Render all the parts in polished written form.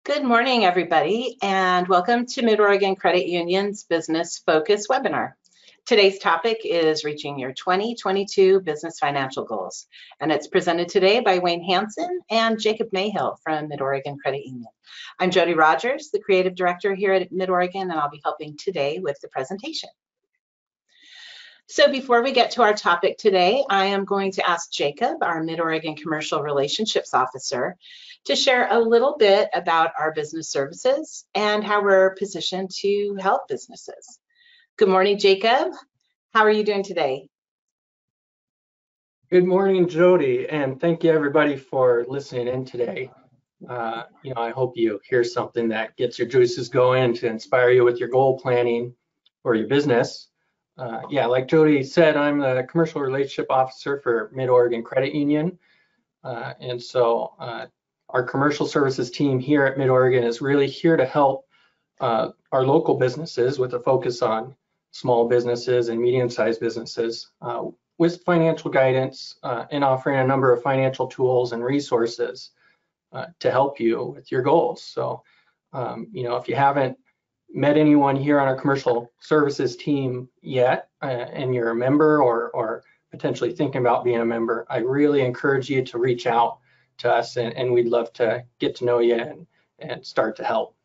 Good morning, everybody, and welcome to Mid-Oregon Credit Union's Business Focus webinar. Today's topic is reaching your 2022 business financial goals, and it's presented today by Wayne Hanson and Jacob Mayhill from Mid-Oregon Credit Union. I'm Jody Rogers, the Creative Director here at Mid-Oregon, and I'll be helping today with the presentation. So before we get to our topic today, I am going to ask Jacob, our Mid-Oregon Commercial Relationships Officer, to share a little bit about our business services and how we're positioned to help businesses. Good morning, Jacob. How are you doing today? Good morning, Jody, and thank you everybody for listening in today. I hope you hear something that gets your juices going to inspire you with your goal planning for your business. Like Jody said, I'm the Commercial Relationship Officer for Mid-Oregon Credit Union. Our commercial services team here at Mid-Oregon is really here to help our local businesses with a focus on small businesses and medium-sized businesses with financial guidance and offering a number of financial tools and resources to help you with your goals. So, if you haven't met anyone here on our commercial services team yet and you're a member or potentially thinking about being a member, I really encourage you to reach out to us and we'd love to get to know you and start to help.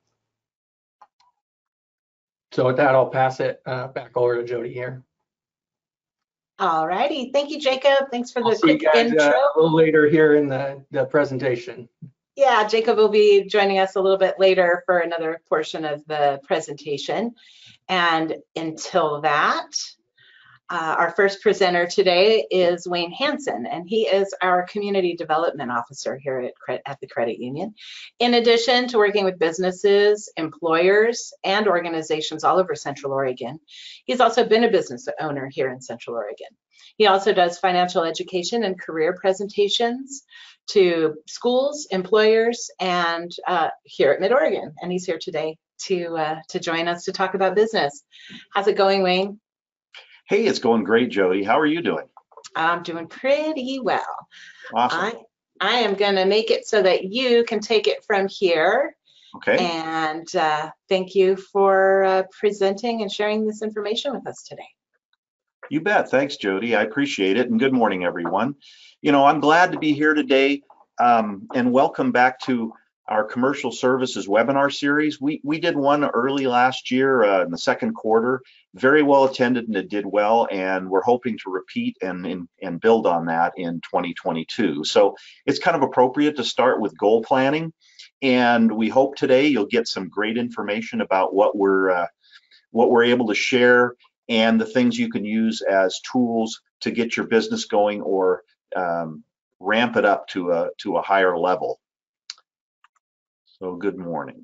So with that, I'll pass it back over to Jody here. All righty. Thank you, Jacob. Thanks for the quick intro. A little later here in the presentation. Yeah, Jacob will be joining us a little bit later for another portion of the presentation. And until that, our first presenter today is Wayne Hanson, and he is our Community Development Officer here at the Credit Union. In addition to working with businesses, employers, and organizations all over Central Oregon, he's also been a business owner here in Central Oregon. He also does financial education and career presentations to schools, employers, and here at Mid-Oregon. And he's here today to join us to talk about business. How's it going, Wayne? Hey, it's going great, Jody. How are you doing? I'm doing pretty well. Awesome. I am going to make it so that you can take it from here. Okay. And thank you for presenting and sharing this information with us today. You bet. Thanks, Jody. I appreciate it. And good morning, everyone. I'm glad to be here today and welcome back to our commercial services webinar series. We did one early last year in the second quarter, very well attended, and it did well, and we're hoping to repeat and build on that in 2022. So it's kind of appropriate to start with goal planning, and we hope today you'll get some great information about what we're able to share and the things you can use as tools to get your business going or ramp it up to a higher level. So good morning.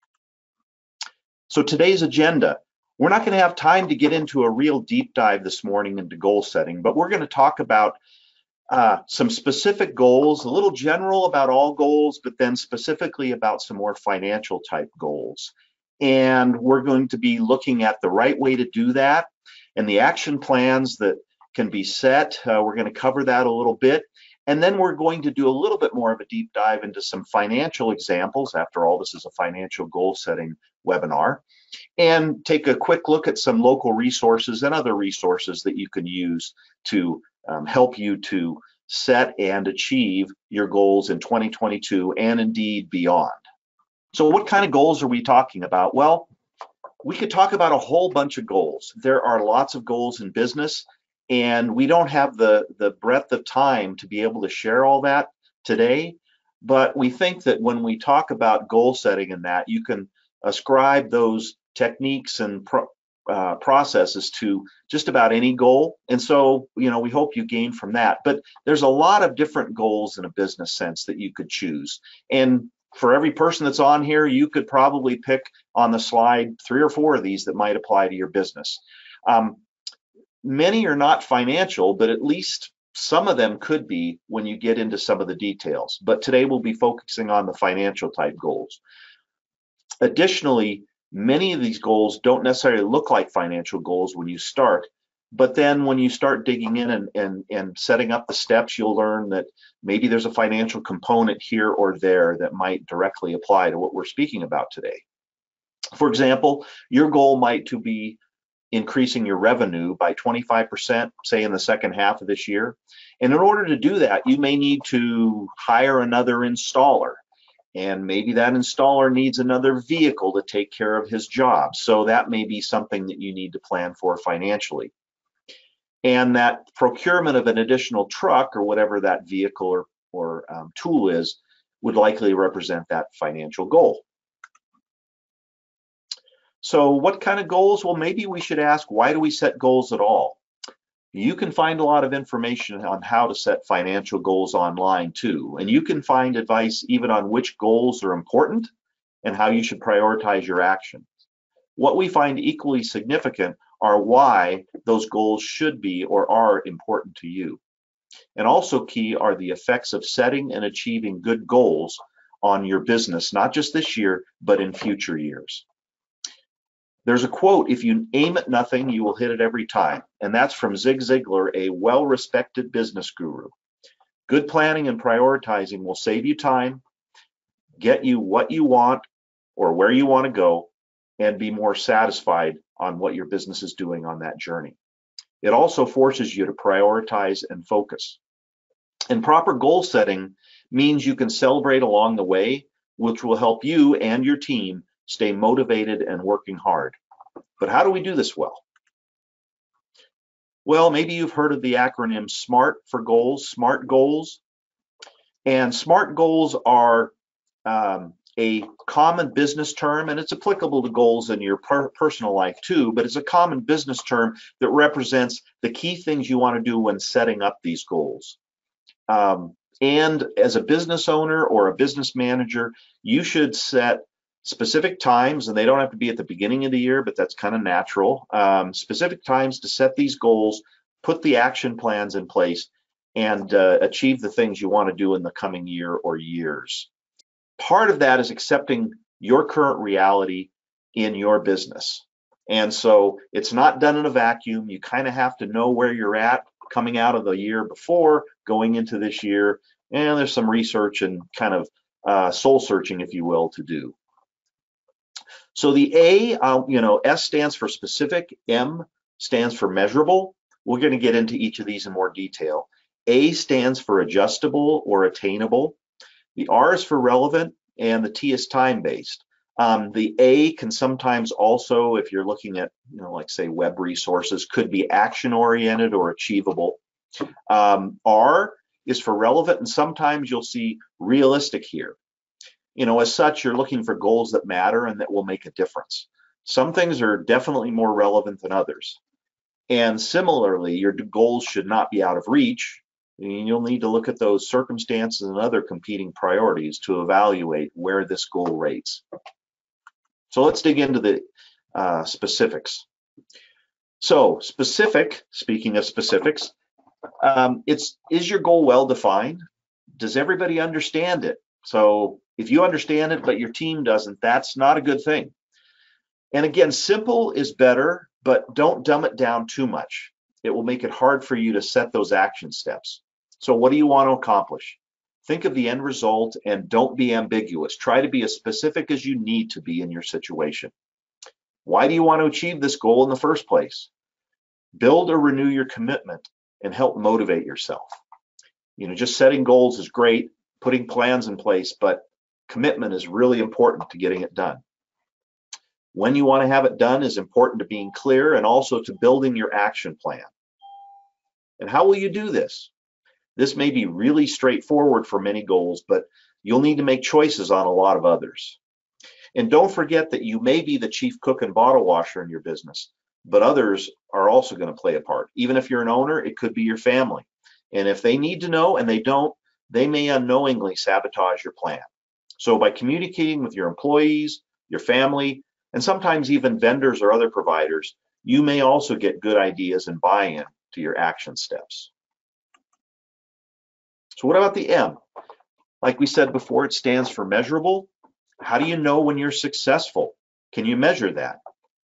So today's agenda, we're not going to have time to get into a real deep dive this morning into goal setting, but we're going to talk about some specific goals, a little general about all goals, but then specifically about some more financial type goals. And we're going to be looking at the right way to do that and the action plans that can be set. We're going to cover that a little bit. And then we're going to do a little bit more of a deep dive into some financial examples. After all, this is a financial goal setting webinar, and take a quick look at some local resources and other resources that you can use to help you to set and achieve your goals in 2022 and indeed beyond. So what kind of goals are we talking about? Well, we could talk about a whole bunch of goals. There are lots of goals in business, and we don't have the breadth of time to be able to share all that today, but we think that when we talk about goal setting and that, you can ascribe those techniques and processes to just about any goal. And so, we hope you gain from that. But there's a lot of different goals in a business sense that you could choose. And for every person that's on here, you could probably pick on the slide 3 or 4 of these that might apply to your business. Many are not financial, but at least some of them could be when you get into some of the details. But today we'll be focusing on the financial type goals. Additionally, many of these goals don't necessarily look like financial goals when you start, But then when you start digging in and setting up the steps, you'll learn that maybe there's a financial component here or there that might directly apply to what we're speaking about today. For example, your goal might to be increasing your revenue by 25%, say in the second half of this year. And in order to do that, you may need to hire another installer. And maybe that installer needs another vehicle to take care of his job. So that may be something that you need to plan for financially. And that procurement of an additional truck or whatever that vehicle or tool is would likely represent that financial goal. So what kind of goals? Well, maybe we should ask, why do we set goals at all? You can find a lot of information on how to set financial goals online too. And you can find advice even on which goals are important and how you should prioritize your actions. What we find equally significant are why those goals should be or are important to you. And also key are the effects of setting and achieving good goals on your business, not just this year, but in future years. There's a quote, if you aim at nothing, you will hit it every time. And that's from Zig Ziglar, a well-respected business guru. Good planning and prioritizing will save you time, get you what you want or where you want to go, and be more satisfied on what your business is doing on that journey. It also forces you to prioritize and focus. And proper goal setting means you can celebrate along the way, which will help you and your team stay motivated and working hard. But how do we do this well? Well, maybe you've heard of the acronym SMART for goals, SMART goals. And SMART goals are a common business term, and it's applicable to goals in your personal life too, but it's a common business term that represents the key things you want to do when setting up these goals. And as a business owner or a business manager, you should set specific times, and they don't have to be at the beginning of the year, but that's kind of natural. Specific times to set these goals, put the action plans in place, and achieve the things you want to do in the coming year or years. Part of that is accepting your current reality in your business. And so it's not done in a vacuum. You kind of have to know where you're at coming out of the year before, going into this year, and there's some research and kind of soul searching, if you will, to do. So the A, S stands for specific, M stands for measurable. We're going to get into each of these in more detail. A stands for adjustable or attainable. The R is for relevant, and the T is time-based. The A can sometimes also, if you're looking at, like say web resources, could be action-oriented or achievable. R is for relevant, and sometimes you'll see realistic here. As such, you're looking for goals that matter and that will make a difference. Some things are definitely more relevant than others. And similarly, your goals should not be out of reach. And you'll need to look at those circumstances and other competing priorities to evaluate where this goal rates. So let's dig into the specifics. So specific, speaking of specifics, is your goal well defined? Does everybody understand it? So if you understand it, but your team doesn't, that's not a good thing. And again, simple is better, but don't dumb it down too much. It will make it hard for you to set those action steps. So what do you want to accomplish? Think of the end result and don't be ambiguous. Try to be as specific as you need to be in your situation. Why do you want to achieve this goal in the first place? Build or renew your commitment and help motivate yourself. Just setting goals is great, putting plans in place, but commitment is really important to getting it done. When you want to have it done is important to being clear and also to building your action plan. And how will you do this? This may be really straightforward for many goals, but you'll need to make choices on a lot of others. And don't forget that you may be the chief cook and bottle washer in your business, but others are also going to play a part. Even if you're an owner, it could be your family. And if they need to know and they don't, they may unknowingly sabotage your plan. So by communicating with your employees, your family, and sometimes even vendors or other providers, you may also get good ideas and buy-in to your action steps. So what about the M? Like we said before, it stands for measurable. How do you know when you're successful? Can you measure that?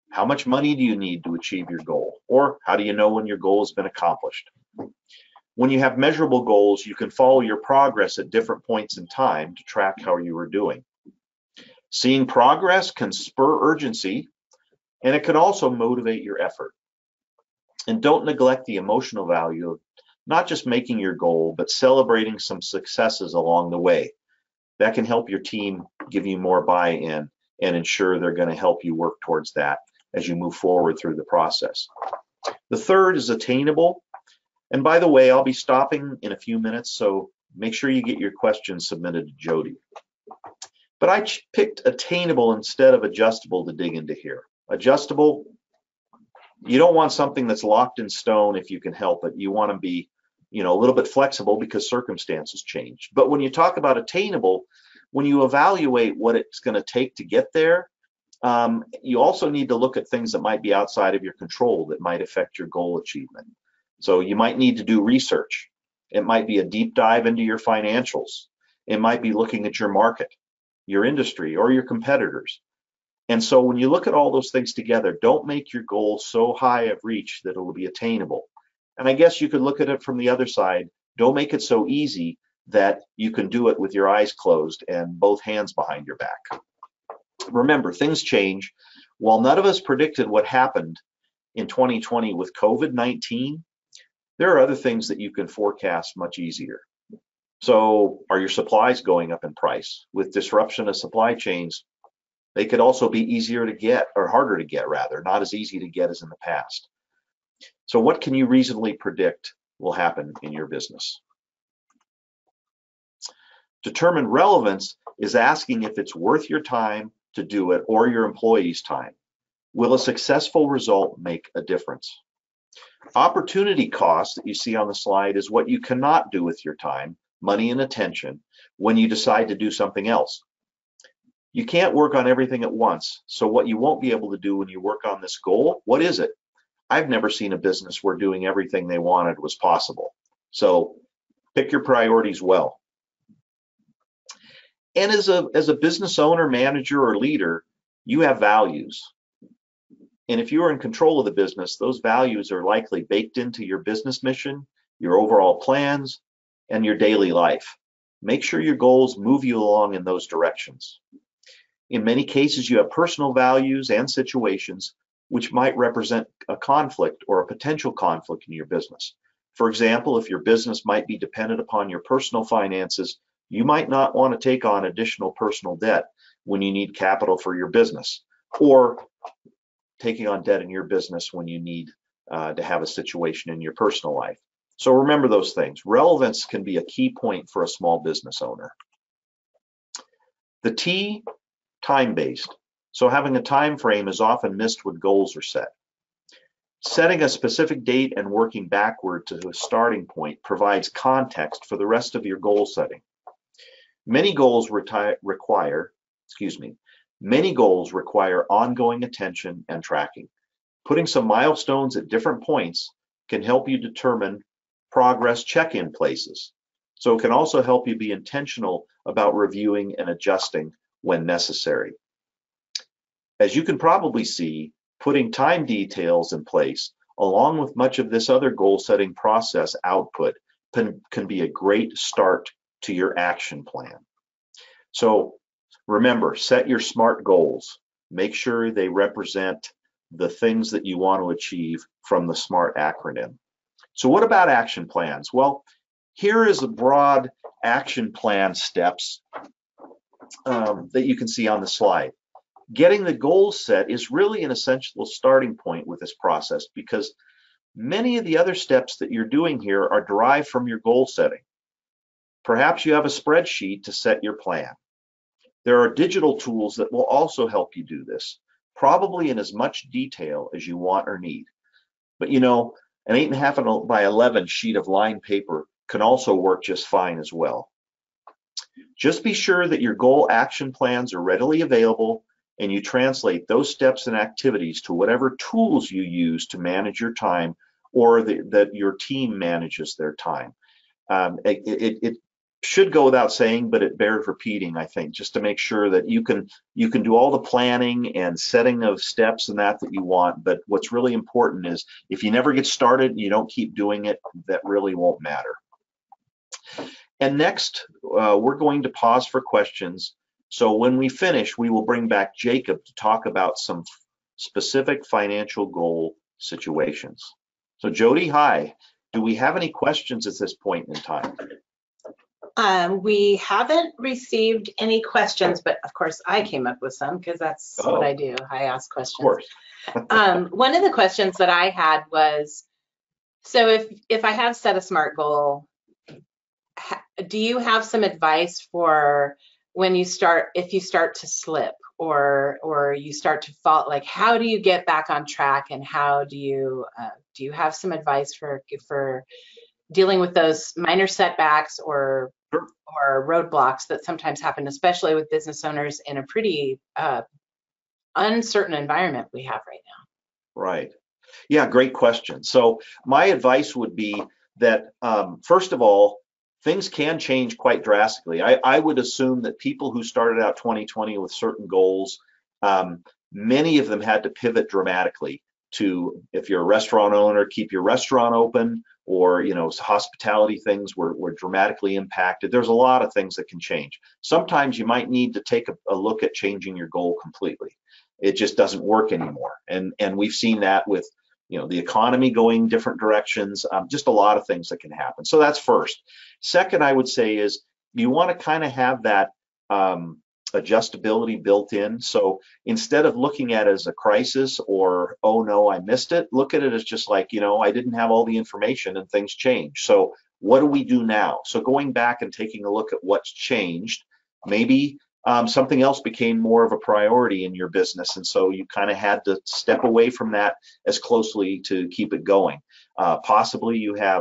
How much money do you need to achieve your goal? Or how do you know when your goal has been accomplished? When you have measurable goals, you can follow your progress at different points in time to track how you are doing. Seeing progress can spur urgency, and it can also motivate your effort. And don't neglect the emotional value of not just making your goal, but celebrating some successes along the way. That can help your team give you more buy-in and ensure they're going to help you work towards that as you move forward through the process. The third is attainable. And by the way, I'll be stopping in a few minutes, so make sure you get your questions submitted to Jody. But I picked attainable instead of adjustable to dig into here. Adjustable, you don't want something that's locked in stone if you can help it. You want to be, a little bit flexible because circumstances change. But when you talk about attainable, when you evaluate what it's going to take to get there, you also need to look at things that might be outside of your control that might affect your goal achievement. So you might need to do research. It might be a deep dive into your financials. It might be looking at your market, your industry, or your competitors. And so when you look at all those things together, don't make your goal so high of reach that it will be attainable. And I guess you could look at it from the other side. Don't make it so easy that you can do it with your eyes closed and both hands behind your back. Remember, things change. While none of us predicted what happened in 2020 with COVID-19, there are other things that you can forecast much easier. So are your supplies going up in price? With disruption of supply chains, they could also be easier to get, or harder to get rather, not as easy to get as in the past. So what can you reasonably predict will happen in your business? Determine relevance is asking if it's worth your time to do it or your employees' time. Will a successful result make a difference? Opportunity cost that you see on the slide is what you cannot do with your time, money, and attention when you decide to do something else. You can't work on everything at once. So what you won't be able to do when you work on this goal, what is it? I've never seen a business where doing everything they wanted was possible. So pick your priorities well. And as a business owner, manager, or leader, you have values. And if you are in control of the business, those values are likely baked into your business mission, your overall plans, and your daily life. Make sure your goals move you along in those directions. In many cases, you have personal values and situations which might represent a conflict or a potential conflict in your business. For example, if your business might be dependent upon your personal finances, you might not want to take on additional personal debt when you need capital for your business, or taking on debt in your business when you need to have a situation in your personal life. So remember those things. Relevance can be a key point for a small business owner. The T, time-based. So having a time frame is often missed when goals are set. Setting a specific date and working backward to a starting point provides context for the rest of your goal setting. Many goals require ongoing attention and tracking. Putting some milestones at different points can help you determine progress check-in places. So it can also help you be intentional about reviewing and adjusting when necessary. As you can probably see, putting time details in place, along with much of this other goal-setting process output, can be a great start to your action plan. So remember, set your SMART goals. Make sure they represent the things that you want to achieve from the SMART acronym. So what about action plans? Well, here is a broad action plan steps that you can see on the slide. Getting the goals set is really an essential starting point with this process, because many of the other steps that you're doing here are derived from your goal setting. Perhaps you have a spreadsheet to set your plan. There are digital tools that will also help you do this, probably in as much detail as you want or need. But an 8.5 by 11 sheet of lined paper can also work just fine as well. Just be sure that your goal action plans are readily available and you translate those steps and activities to whatever tools you use to manage your time, or that your team manages their time. should go without saying, but it bears repeating, I think, just to make sure that you can do all the planning and setting of steps and that you want. But what's really important is if you never get started and you don't keep doing it, that really won't matter. And next, we're going to pause for questions. So when we finish, we will bring back Jacob to talk about some specific financial goal situations. So Jody, hi. Do we have any questions at this point in time? We haven't received any questions, but of course I came up with some because that's what I do. I ask questions. Of course. One of the questions that I had was, so if I have set a SMART goal, do you have some advice for when you start, if you start to slip or you start to fall, like how do you get back on track, and how do you have some advice for dealing with those minor setbacks or roadblocks that sometimes happen, especially with business owners in a pretty uncertain environment we have right now? Right. Yeah, great question. So my advice would be that, first of all, things can change quite drastically. I would assume that people who started out 2020 with certain goals, many of them had to pivot dramatically to, if you're a restaurant owner, keep your restaurant open, or, you know, hospitality things were dramatically impacted. There's a lot of things that can change. Sometimes you might need to take a look at changing your goal completely. It just doesn't work anymore. And we've seen that with, you know, the economy going different directions, just a lot of things that can happen. So that's first. Second, I would say is you want to kind of have that adjustability built in. So instead of looking at it as a crisis or, oh no, I missed it, look at it as just like, you know, I didn't have all the information and things change. So what do we do now? So going back and taking a look at what's changed, maybe something else became more of a priority in your business, and so you kind of had to step away from that as closely to keep it going. Possibly you have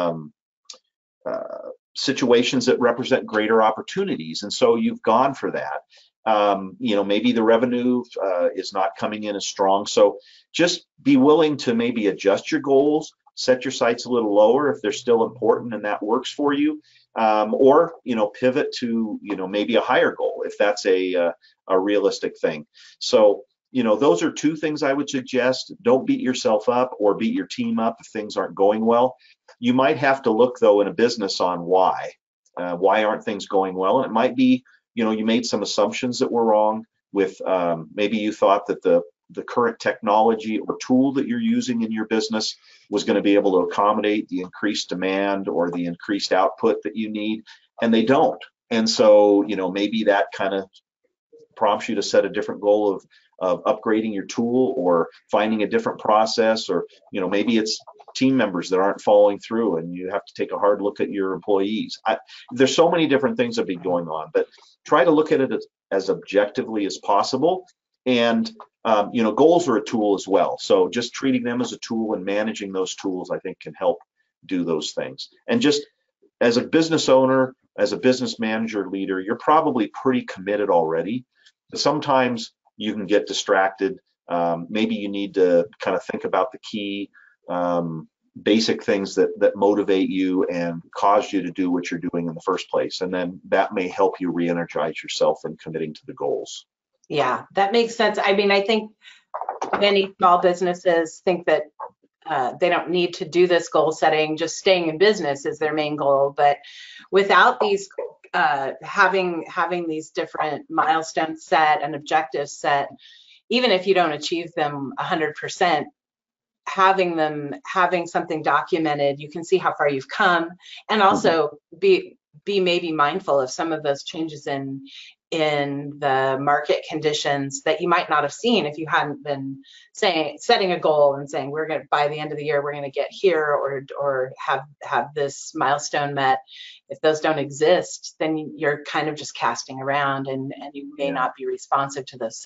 situations that represent greater opportunities, and so you've gone for that. You know, maybe the revenue is not coming in as strong, so just be willing to maybe adjust your goals, set your sights a little lower if they're still important and that works for you. Or, you know, pivot to, you know, maybe a higher goal if that's a realistic thing. So, you know, those are two things I would suggest. Don't beat yourself up or beat your team up if things aren't going well. You might have to look, though, in a business on why. Why aren't things going well? And it might be, you know, you made some assumptions that were wrong with maybe you thought that the current technology or tool that you're using in your business was going to be able to accommodate the increased demand or the increased output that you need, and they don't. And so, you know, maybe that kind of prompts you to set a different goal of upgrading your tool or finding a different process, or, you know, maybe it's team members that aren't following through and you have to take a hard look at your employees. There's so many different things that be going on, but try to look at it as objectively as possible. And you know, goals are a tool as well. So just treating them as a tool and managing those tools, I think, can help do those things. And just as a business owner, as a business manager, leader, you're probably pretty committed already. But sometimes you can get distracted. Maybe you need to kind of think about the key basic things that motivate you and cause you to do what you're doing in the first place. And then that may help you re-energize yourself in committing to the goals. Yeah, that makes sense. I mean, I think many small businesses think that they don't need to do this goal setting, just staying in business is their main goal. But without these, having these different milestones set and objectives set, even if you don't achieve them 100%, having something documented, you can see how far you've come, and also be maybe mindful of some of those changes in the market conditions that you might not have seen if you hadn't been setting a goal and saying, we're going to, by the end of the year, we're going to get here, or have this milestone met. If those don't exist, then you're kind of just casting around, and you may not be responsive to those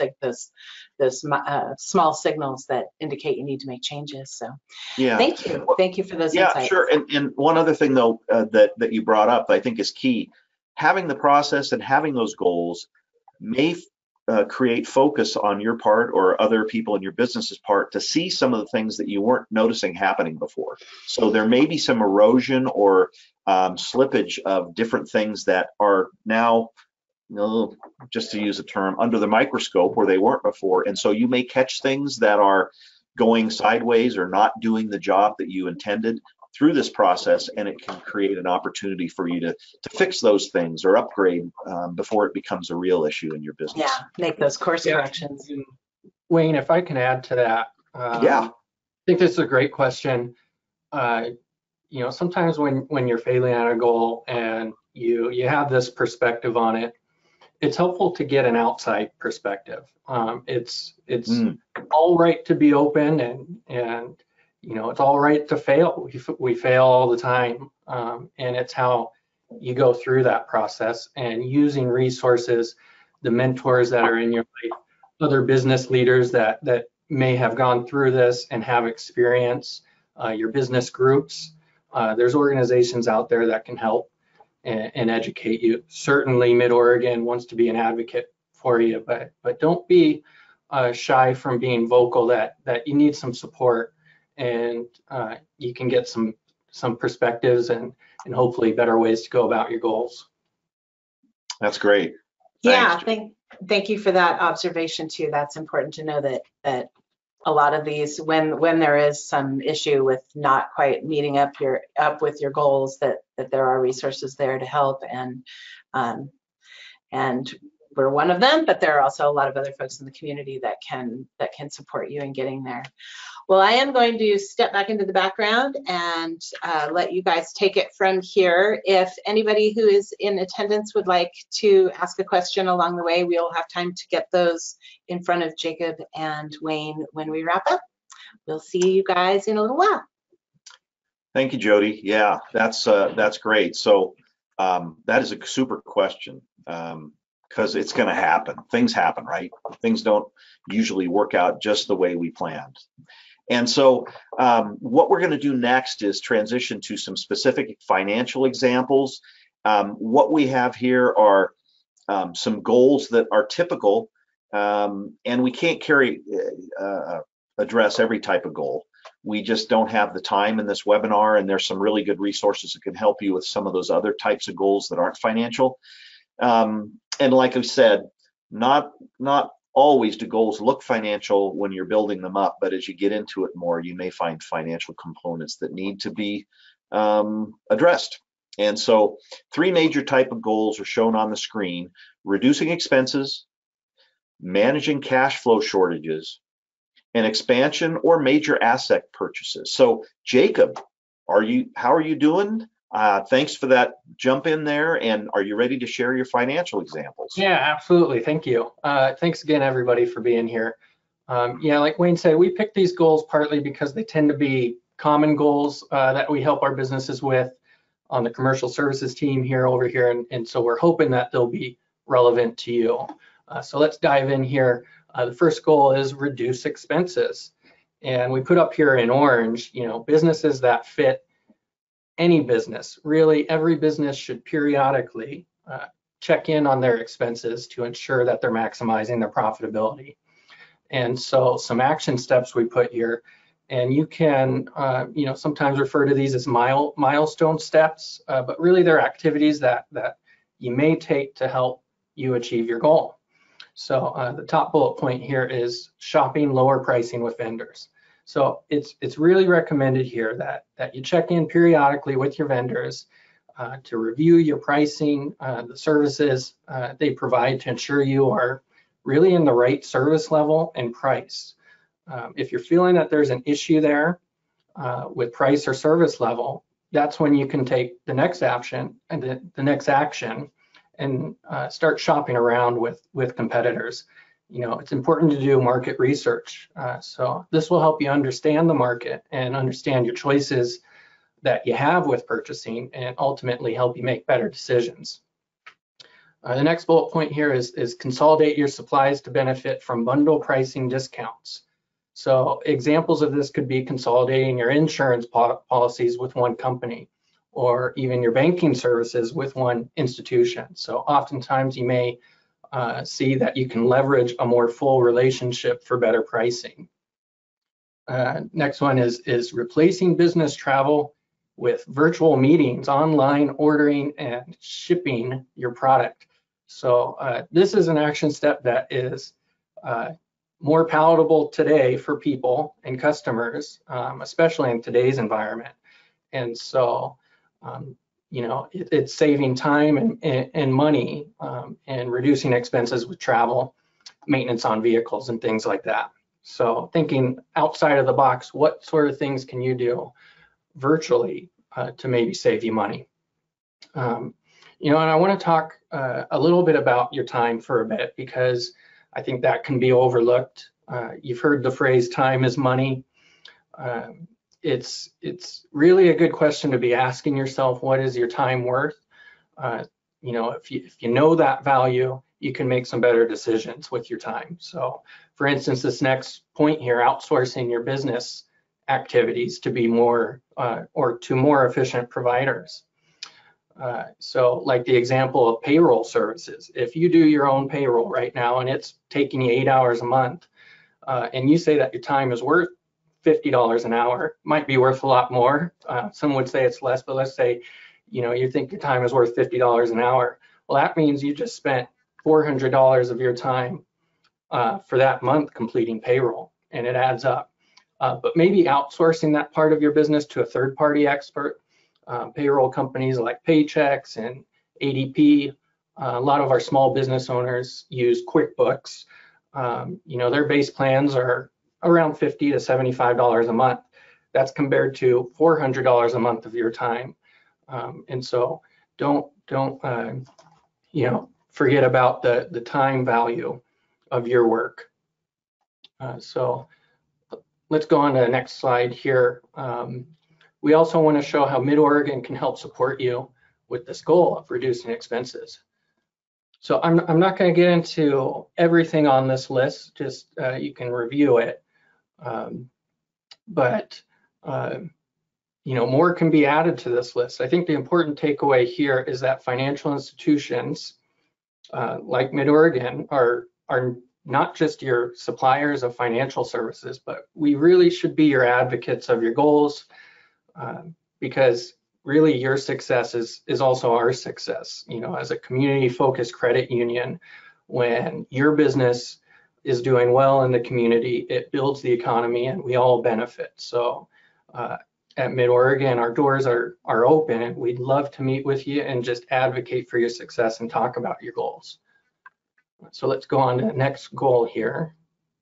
small signals that indicate you need to make changes. So thank you for those insights. Sure. And one other thing, though, that you brought up, I think is key. Having the process and having those goals may create focus on your part or other people in your business's part to see some of the things that you weren't noticing happening before. So there may be some erosion or slippage of different things that are now, just to use a term, under the microscope where they weren't before. And so you may catch things that are going sideways or not doing the job that you intended through this process, and it can create an opportunity for you to fix those things or upgrade before it becomes a real issue in your business. Yeah, make those course corrections. Wayne, if I can add to that, Yeah. I think this is a great question. Sometimes when you're failing at a goal and you have this perspective on it, it's helpful to get an outside perspective. It's all right to be open, and it's all right to fail. We fail all the time, and it's how you go through that process and using resources, the mentors that are in your life, other business leaders that may have gone through this and have experience, your business groups. There's organizations out there that can help and educate you. Certainly Mid-Oregon wants to be an advocate for you, but don't be shy from being vocal that you need some support, and you can get some perspectives and hopefully better ways to go about your goals. That's great. Yeah, thank you for that observation too. That's important to know that a lot of these, when there is some issue with not quite meeting up with your goals, that there are resources there to help, and we're one of them, but there are also a lot of other folks in the community that can support you in getting there. Well, I am going to step back into the background and let you guys take it from here. If anybody who is in attendance would like to ask a question along the way, we'll have time to get those in front of Jacob and Wayne when we wrap up. We'll see you guys in a little while. Thank you, Jody. Yeah, that's great. So that is a super question, because it's going to happen. Things happen, right? Things don't usually work out just the way we planned. And so what we're going to do next is transition to some specific financial examples. What we have here are some goals that are typical, and we can't address every type of goal. We just don't have the time in this webinar, and there's some really good resources that can help you with some of those other types of goals that aren't financial. And like I said, not always do goals look financial when you're building them up, but as you get into it more, you may find financial components that need to be addressed. And so 3 major type of goals are shown on the screen: reducing expenses, managing cash flow shortages, and expansion or major asset purchases. So Jacob, how are you doing? Thanks for that jump in there. And are you ready to share your financial examples? Yeah, absolutely. Thank you. Thanks again, everybody, for being here. Yeah, like Wayne said, we picked these goals partly because they tend to be common goals that we help our businesses with on the commercial services team over here. And so we're hoping that they'll be relevant to you. So let's dive in here. The first goal is reduce expenses. And we put up here in orange, businesses that fit any business. Really, every business should periodically check in on their expenses to ensure that they're maximizing their profitability. And so some action steps we put here, and you can sometimes refer to these as milestone steps, but really they're activities that you may take to help you achieve your goal. So the top bullet point here is shopping lower pricing with vendors. So it's really recommended here that you check in periodically with your vendors to review your pricing, the services they provide to ensure you are really in the right service level and price. If you're feeling that there's an issue there with price or service level, that's when you can take the next action and start shopping around with competitors. It's important to do market research. So this will help you understand the market and understand your choices that you have with purchasing, and ultimately help you make better decisions. The next bullet point here is consolidate your supplies to benefit from bundle pricing discounts. So examples of this could be consolidating your insurance policies with one company, or even your banking services with one institution. So oftentimes you may see that you can leverage a more full relationship for better pricing. Next one is replacing business travel with virtual meetings, online ordering, and shipping your product. So this is an action step that is more palatable today for people and customers, especially in today's environment. And so, it's saving time and money, and reducing expenses with travel, maintenance on vehicles, and things like that. So thinking outside of the box, what sort of things can you do virtually to maybe save you money? And I want to talk a little bit about your time for a bit, because I think that can be overlooked. You've heard the phrase "time is money." It's really a good question to be asking yourself, what is your time worth? If you know that value, you can make some better decisions with your time. So for instance, this next point here, outsourcing your business activities to be more or to more efficient providers. So like the example of payroll services, if you do your own payroll right now and it's taking you 8 hours a month, and you say that your time is worth $50 an hour, might be worth a lot more. Some would say it's less, but let's say, you think your time is worth $50 an hour. Well, that means you just spent $400 of your time for that month completing payroll, and it adds up. But maybe outsourcing that part of your business to a third-party expert. Payroll companies like Paychex and ADP. A lot of our small business owners use QuickBooks. Their base plans are around $50 to $75 a month. That's compared to $400 a month of your time. And so don't forget about the time value of your work. So let's go on to the next slide here. We also want to show how Mid-Oregon can help support you with this goal of reducing expenses. So I'm not going to get into everything on this list, just you can review it. But more can be added to this list. I think the important takeaway here is that financial institutions like Mid-Oregon are not just your suppliers of financial services, but we really should be your advocates of your goals, because really your success is also our success. As a community-focused credit union, when your business is doing well in the community, it builds the economy and we all benefit. So at Mid-Oregon, our doors are open, and we'd love to meet with you and just advocate for your success and talk about your goals. So let's go on to the next goal here.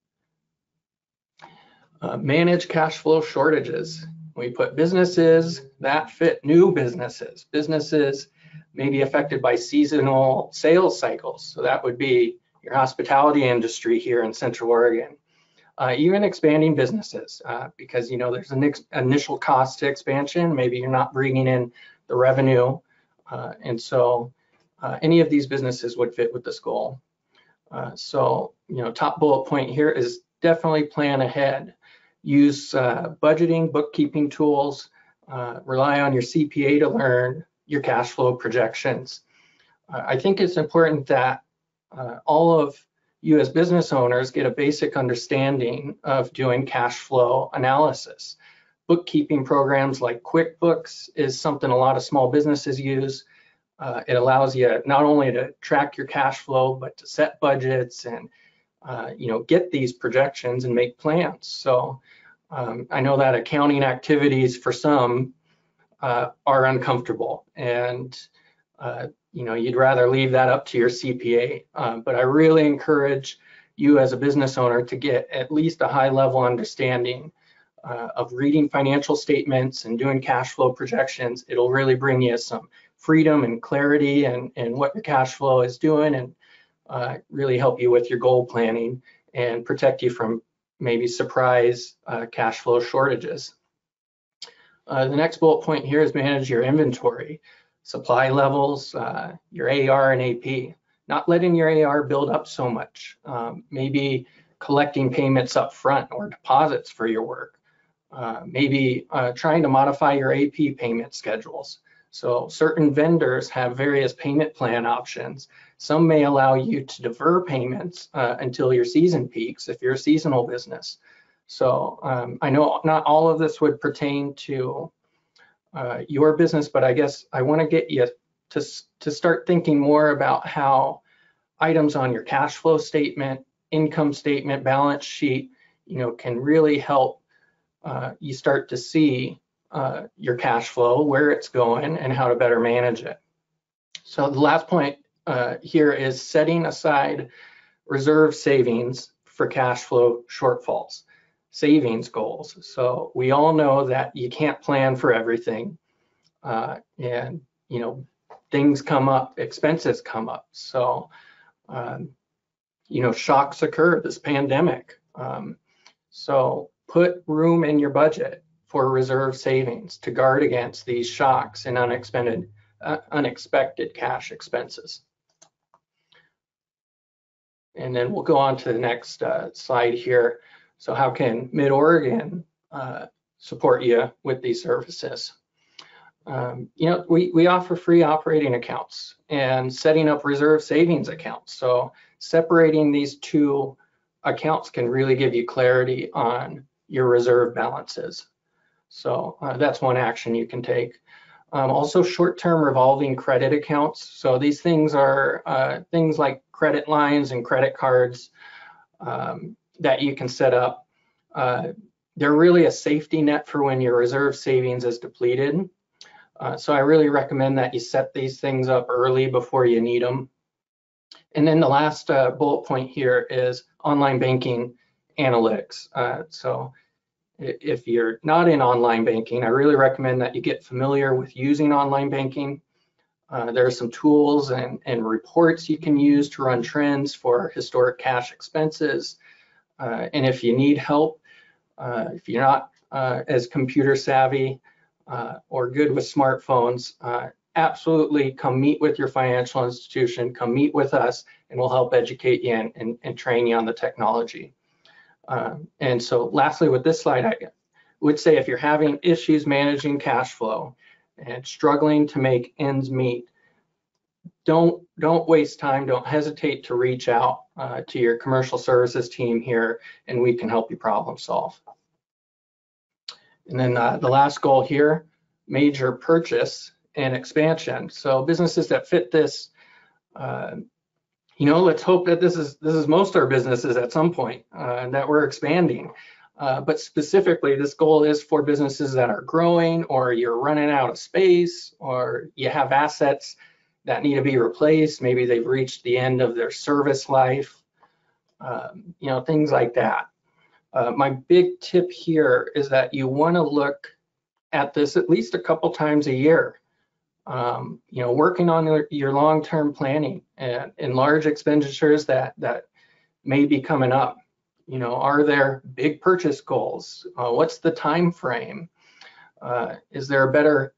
Manage cash flow shortages. We put businesses that fit new businesses. Businesses may be affected by seasonal sales cycles. So that would be your hospitality industry here in Central Oregon. Even expanding businesses, because there's an initial cost to expansion. Maybe you're not bringing in the revenue, and so any of these businesses would fit with this goal. So top bullet point here is definitely plan ahead. Use budgeting, bookkeeping tools. Rely on your CPA to learn your cash flow projections. I think it's important that all of you as business owners get a basic understanding of doing cash flow analysis. Bookkeeping programs like QuickBooks is something a lot of small businesses use. It allows you not only to track your cash flow, but to set budgets and get these projections and make plans. So I know that accounting activities for some are uncomfortable, and you'd rather leave that up to your CPA. But I really encourage you as a business owner to get at least a high-level understanding of reading financial statements and doing cash flow projections. It'll really bring you some freedom and clarity and what your cash flow is doing, and really help you with your goal planning and protect you from maybe surprise cash flow shortages. The next bullet point here is manage your inventory, supply levels, your AR and AP. Not letting your AR build up so much. Maybe collecting payments up front or deposits for your work. Maybe trying to modify your AP payment schedules. So certain vendors have various payment plan options. Some may allow you to defer payments until your season peaks if you're a seasonal business. So I know not all of this would pertain to your business, but I guess I want to get you to start thinking more about how items on your cash flow statement, income statement, balance sheet, can really help you start to see your cash flow, where it's going, and how to better manage it. So the last point here is setting aside reserve savings for cash flow shortfalls, savings goals. So we all know that you can't plan for everything, and things come up, expenses come up. So shocks occur, this pandemic. So put room in your budget for reserve savings to guard against these shocks and unexpected cash expenses. And then we'll go on to the next slide here. So how can Mid-Oregon support you with these services? We offer free operating accounts and setting up reserve savings accounts. So separating these two accounts can really give you clarity on your reserve balances. So that's one action you can take. Also, short-term revolving credit accounts. So these things are things like credit lines and credit cards that you can set up. They're really a safety net for when your reserve savings is depleted. So I really recommend that you set these things up early before you need them. And then the last bullet point here is online banking analytics. So if you're not in online banking, I really recommend that you get familiar with using online banking. There are some tools and reports you can use to run trends for historic cash expenses. And if you need help, if you're not as computer savvy or good with smartphones, absolutely come meet with your financial institution, come meet with us, and we'll help educate you and train you on the technology. And so lastly, with this slide, I would say if you're having issues managing cash flow and struggling to make ends meet, don't waste time, don't hesitate to reach out to your commercial services team here, and we can help you problem solve. And then the last goal here, major purchase and expansion. So businesses that fit this, let's hope that this is most of our businesses at some point, and that we're expanding. But specifically, this goal is for businesses that are growing, or you're running out of space, or you have assets that need to be replaced. Maybe they've reached the end of their service life, things like that. My big tip here is that you want to look at this at least a couple times a year. Working on your long-term planning and large expenditures that may be coming up. Are there big purchase goals? What's the time frame? Is there a better,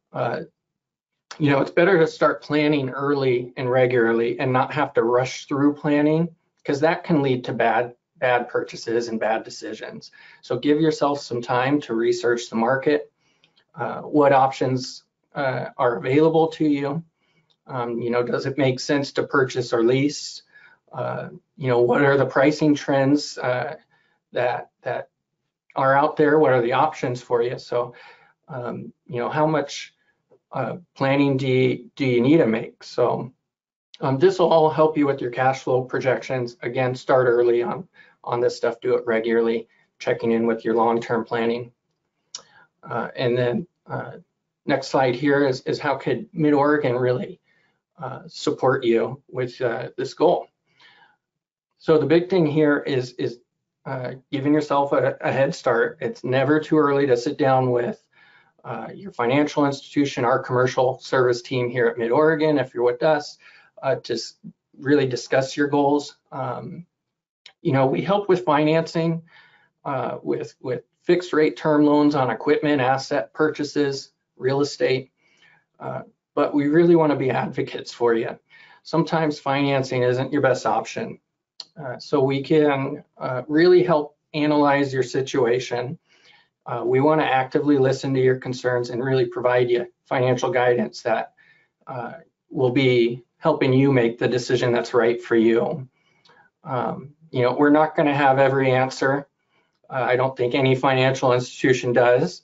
it's better to start planning early and regularly and not have to rush through planning, because that can lead to bad purchases and bad decisions. So give yourself some time to research the market, what options are available to you. Does it make sense to purchase or lease? What are the pricing trends that are out there? What are the options for you? So, how much planning do you need to make? So this will all help you with your cash flow projections. Again, start early on this stuff, do it regularly, checking in with your long-term planning. And then next slide here is how could Mid-Oregon really support you with this goal? So the big thing here is giving yourself a head start. It's never too early to sit down with your financial institution, our commercial service team here at Mid-Oregon, if you're with us, to really discuss your goals. We help with financing, with fixed rate term loans on equipment, asset purchases, real estate, but we really want to be advocates for you. Sometimes financing isn't your best option. So we can really help analyze your situation We want to actively listen to your concerns and really provide you financial guidance that will be helping you make the decision that's right for you. We're not going to have every answer. I don't think any financial institution does.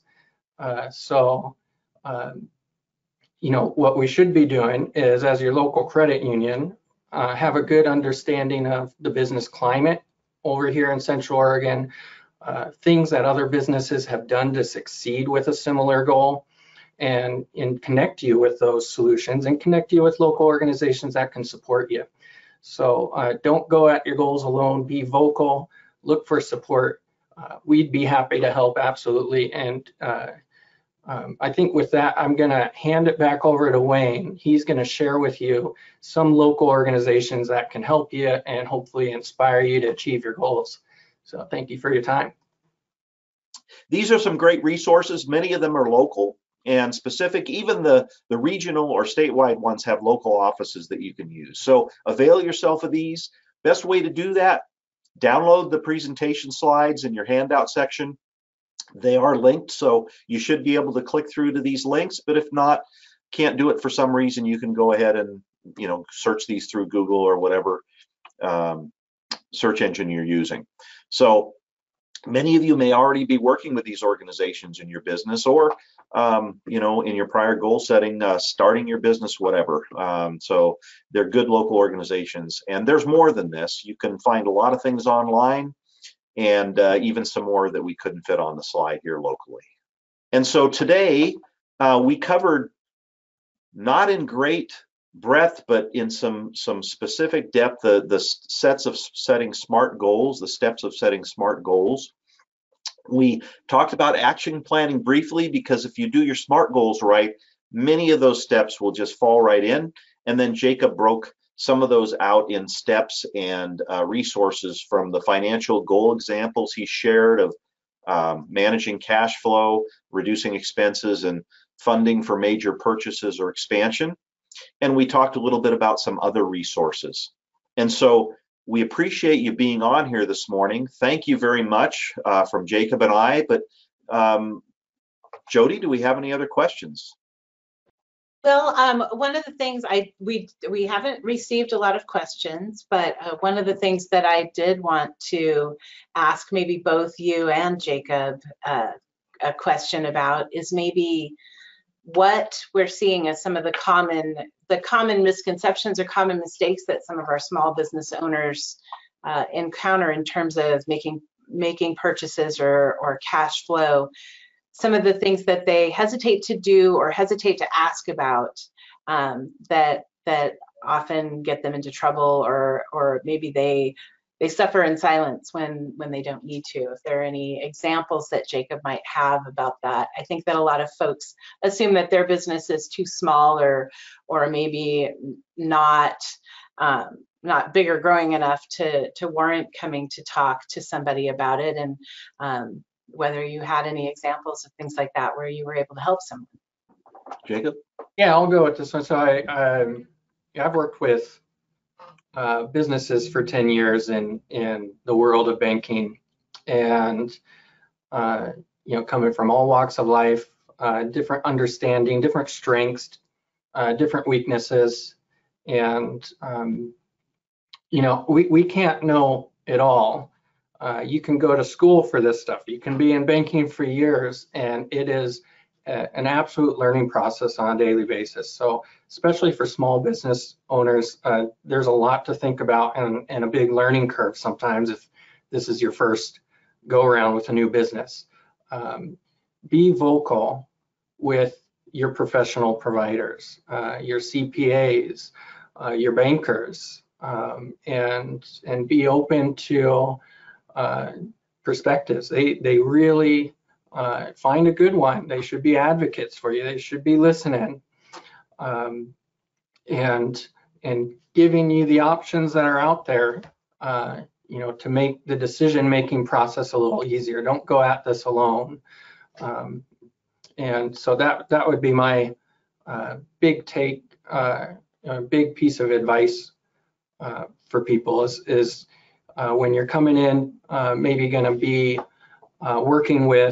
What we should be doing is, as your local credit union, have a good understanding of the business climate over here in Central Oregon, things that other businesses have done to succeed with a similar goal, and connect you with those solutions and connect you with local organizations that can support you. So don't go at your goals alone, be vocal, look for support. We'd be happy to help, absolutely. And I think with that, I'm going to hand it back over to Wayne. He's going to share with you some local organizations that can help you and hopefully inspire you to achieve your goals. So thank you for your time. These are some great resources. Many of them are local and specific. Even the regional or statewide ones have local offices that you can use. So avail yourself of these. Best way to do that, download the presentation slides in your handout section. They are linked, so you should be able to click through to these links, but if not, can't do it for some reason, you can go ahead and search these through Google or whatever search engine you're using. So many of you may already be working with these organizations in your business, or in your prior goal setting, starting your business, whatever. So they're good local organizations, and there's more than this. You can find a lot of things online, and even some more that we couldn't fit on the slide here locally. And so today we covered, not in great breadth, but in some specific depth, the steps of setting smart goals. We talked about action planning briefly, because if you do your SMART goals right, many of those steps will just fall right in. And then Jacob broke some of those out in steps and resources from the financial goal examples he shared of managing cash flow, reducing expenses, and funding for major purchases or expansion. And we talked a little bit about some other resources. And so we appreciate you being on here this morning. Thank you very much from Jacob and I. But Jody, do we have any other questions? Well, one of the things we haven't received a lot of questions, but one of the things that I did want to ask maybe both you and Jacob a question about is maybe what we're seeing as some of the common misconceptions or common mistakes that some of our small business owners encounter in terms of making purchases or cash flow. Some of the things that they hesitate to do or hesitate to ask about that often get them into trouble, or maybe they suffer in silence when they don't need to. If there are any examples that Jacob might have about that. I think that a lot of folks assume that their business is too small or maybe not big or growing enough to warrant coming to talk to somebody about it. And whether you had any examples of things like that where you were able to help someone. Jacob? Yeah, I'll go with this one. So I've worked with businesses for 10 years in the world of banking, and coming from all walks of life, different understanding, different strengths, different weaknesses, and we can't know it all. You can go to school for this stuff. You can be in banking for years, and it is an absolute learning process on a daily basis. So especially for small business owners, there's a lot to think about and a big learning curve sometimes if this is your first go around with a new business. Be vocal with your professional providers, your CPAs, your bankers, and be open to perspectives. They really find a good one. They should be advocates for you. They should be listening and giving you the options that are out there, to make the decision-making process a little easier. Don't go at this alone. And so that would be my big take, big piece of advice for people is when you're coming in, maybe going to be working with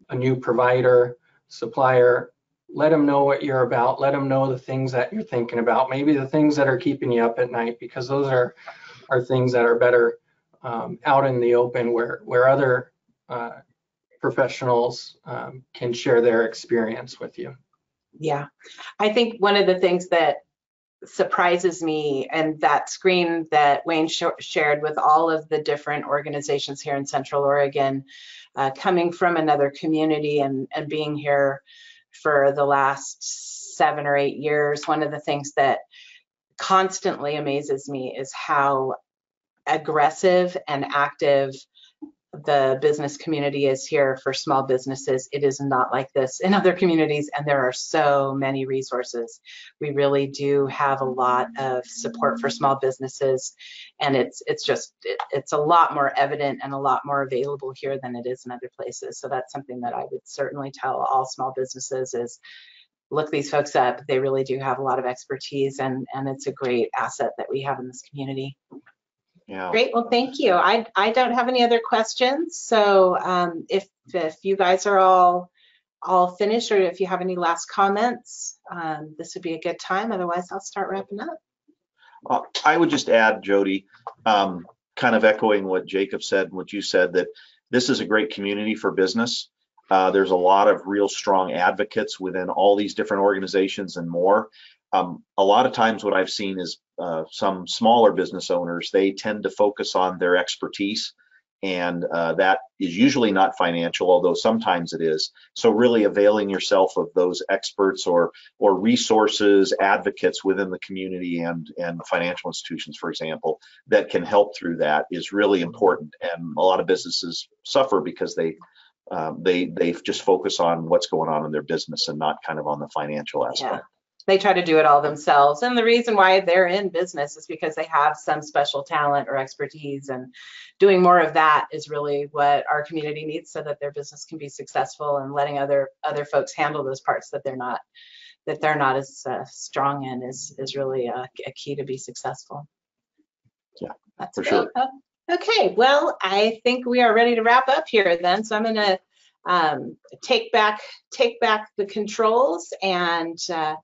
a new provider, supplier, let them know what you're about. Let them know the things that you're thinking about, maybe the things that are keeping you up at night, because those are things that are better out in the open where other professionals can share their experience with you. Yeah, I think one of the things that surprises me, and that screen that Wayne shared with all of the different organizations here in Central Oregon, coming from another community and being here for the last 7 or 8 years, one of the things that constantly amazes me is how aggressive and active the business community is here for small businesses. It is not like this in other communities, and there are so many resources. We really do have a lot of support for small businesses, and it's a lot more evident and a lot more available here than it is in other places. So that's something that I would certainly tell all small businesses is look these folks up. They really do have a lot of expertise, and it's a great asset that we have in this community. Yeah. Great. Well, thank you. I don't have any other questions. So if you guys are all finished, or if you have any last comments, this would be a good time. Otherwise, I'll start wrapping up. I would just add, Jody, kind of echoing what Jacob said, what you said, that this is a great community for business. There's a lot of real strong advocates within all these different organizations and more. A lot of times what I've seen is some smaller business owners, they tend to focus on their expertise, and that is usually not financial, although sometimes it is. So really availing yourself of those experts or resources, advocates within the community and financial institutions, for example, that can help through that is really important. And a lot of businesses suffer because they just focus on what's going on in their business and not kind of on the financial aspect. Yeah. They try to do it all themselves. And the reason why they're in business is because they have some special talent or expertise, and doing more of that is really what our community needs so that their business can be successful, and letting other folks handle those parts that they're not as strong in is really a key to be successable. Yeah, that's for great. sure. Okay, well, I think we are ready to wrap up here then. So I'm going to take back the controls and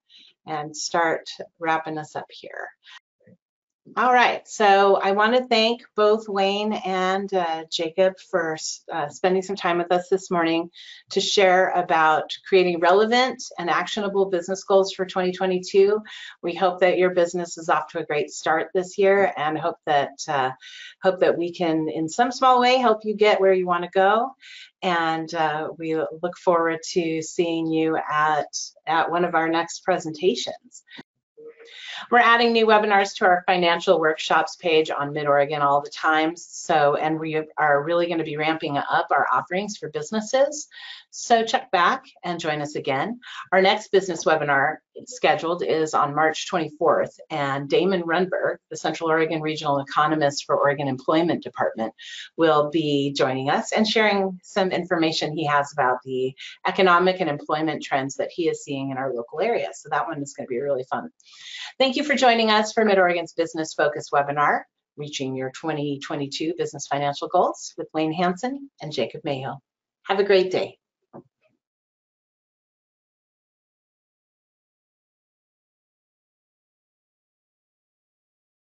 start wrapping us up here. All right, so I want to thank both Wayne and Jacob for spending some time with us this morning to share about creating relevant and actionable business goals for 2022. We hope that your business is off to a great start this year, and hope that we can, in some small way, help you get where you want to go. And we look forward to seeing you at one of our next presentations. We're adding new webinars to our financial workshops page on Mid-Oregon all the time. So, and we are really going to be ramping up our offerings for businesses. So check back and join us again. Our next business webinar scheduled is on March 24th, and Damon Runberg, the Central Oregon Regional Economist for Oregon Employment Department, will be joining us and sharing some information he has about the economic and employment trends that he is seeing in our local area. So that one is going to be really fun. Thank you for joining us for Mid-Oregon's Business Focus webinar, Reaching Your 2022 Business Financial Goals, with Wayne Hanson and Jacob Mayhill. Have a great day.